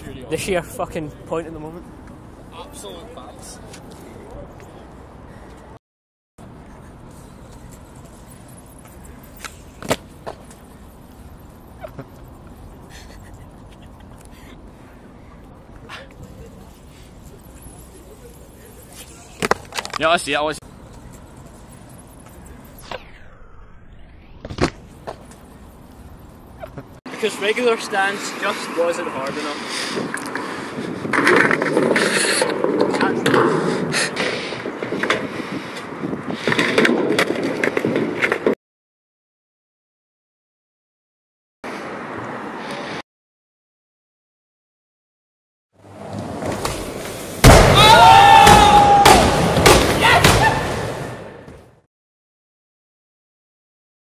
the sheer fucking point at the moment. Absolute balls. Yeah, I see it. Because regular stance just wasn't hard enough.